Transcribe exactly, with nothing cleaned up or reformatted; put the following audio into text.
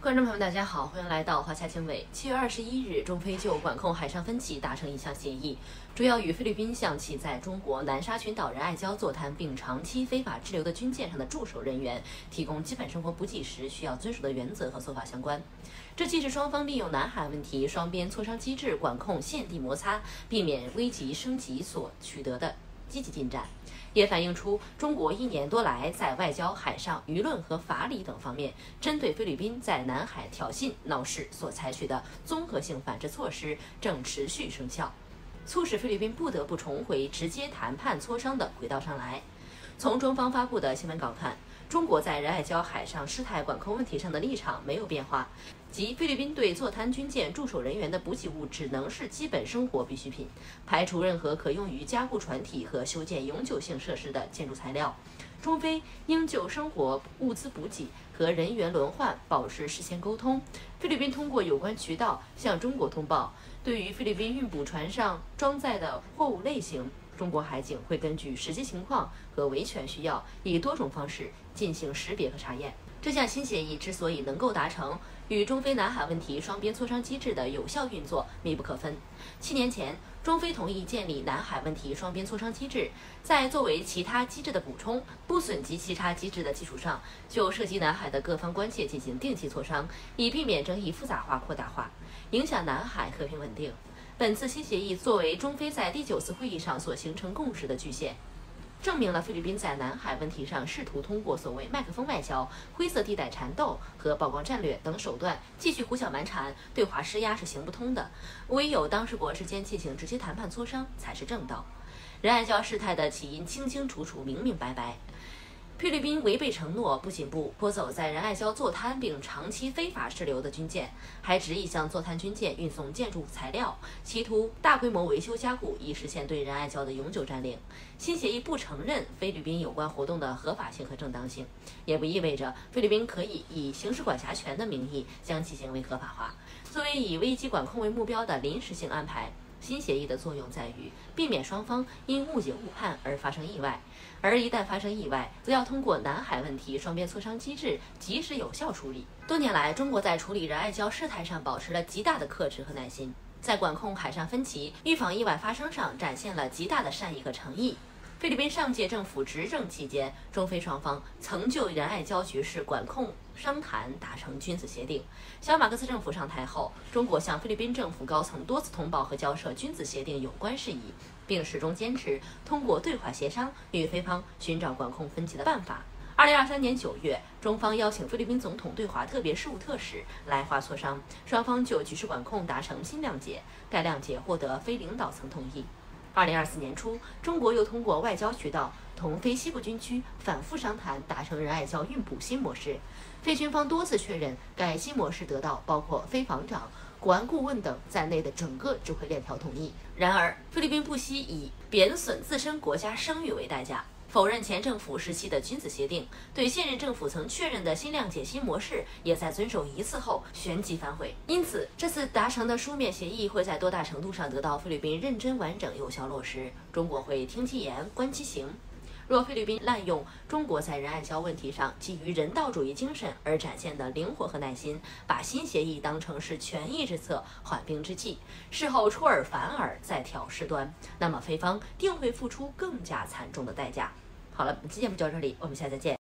观众朋友们，大家好，欢迎来到华夏经纬。七月二十一日，中非就管控海上分歧达成一项协议，主要与菲律宾向其在中国南沙群岛仁爱礁坐滩并长期非法滞留的军舰上的驻守人员提供基本生活补给时需要遵守的原则和做法相关。这既是双方利用南海问题双边磋商机制管控现地摩擦，避免危及升级所取得的积极进展，也反映出中国一年多来在外交、海上、舆论和法理等方面，针对菲律宾在南海挑衅闹事所采取的综合性反制措施正持续生效，促使菲律宾不得不重回直接谈判磋商的轨道上来。从中方发布的新闻稿看，中国在仁爱礁海上事态管控问题上的立场没有变化，即菲律宾对坐滩军舰驻守人员的补给物只能是基本生活必需品，排除任何可用于加固船体和修建永久性设施的建筑材料。中非应就生活物资补给和人员轮换保持事先沟通。菲律宾通过有关渠道向中国通报，对于菲律宾运补船上装载的货物类型，中国海警会根据实际情况和维权需要，以多种方式进行识别和查验。这项新协议之所以能够达成，与中非南海问题双边磋商机制的有效运作密不可分。七年前，中非同意建立南海问题双边磋商机制，在作为其他机制的补充、不损及其他机制的基础上，就涉及南海的各方关切进行定期磋商，以避免争议复杂化、扩大化，影响南海和平稳定。本次新协议作为中非在第九次会议上所形成共识的具现，证明了菲律宾在南海问题上试图通过所谓麦克风外交、灰色地带缠斗和曝光战略等手段继续胡搅蛮缠，对华施压是行不通的，唯有当事国之间进行直接谈判磋商才是正道。仁爱礁事态的起因清清楚楚、明明白白。菲律宾违背承诺，不仅不拖走在仁爱礁坐滩并长期非法滞留的军舰，还执意向坐滩军舰运送建筑材料，企图大规模维修加固，以实现对仁爱礁的永久占领。新协议不承认菲律宾有关活动的合法性和正当性，也不意味着菲律宾可以以刑事管辖权的名义将其行为合法化。作为以危机管控为目标的临时性安排，新协议的作用在于避免双方因误解误判而发生意外，而一旦发生意外，则要通过南海问题双边磋商机制及时有效处理。多年来，中国在处理仁爱礁事态上保持了极大的克制和耐心，在管控海上分歧、预防意外发生上展现了极大的善意和诚意。菲律宾上届政府执政期间，中非双方曾就仁爱礁局势管控商谈达成君子协定。小马克思政府上台后，中国向菲律宾政府高层多次通报和交涉君子协定有关事宜，并始终坚持通过对话协商与菲方寻找管控分歧的办法。二零二三年九月，中方邀请菲律宾总统对华特别事务特使来华磋商，双方就局势管控达成新谅解，该谅解获得非领导层同意。二零二四年初，中国又通过外交渠道同非西部军区反复商谈，达成仁爱礁运补新模式。菲军方多次确认，该新模式得到包括菲防长、国安顾问等在内的整个指挥链条同意。然而，菲律宾不惜以贬损自身国家声誉为代价，否认前政府时期的君子协定，对现任政府曾确认的新谅解新模式，也在遵守一次后旋即反悔。因此，这次达成的书面协议会在多大程度上得到菲律宾认真、完整、有效落实？中国会听其言，观其行。若菲律宾滥用中国在仁爱礁问题上基于人道主义精神而展现的灵活和耐心，把新协议当成是权宜之策、缓兵之计，事后出尔反尔，再挑事端，那么菲方定会付出更加惨重的代价。好了，本期节目就到这里，我们下次再见。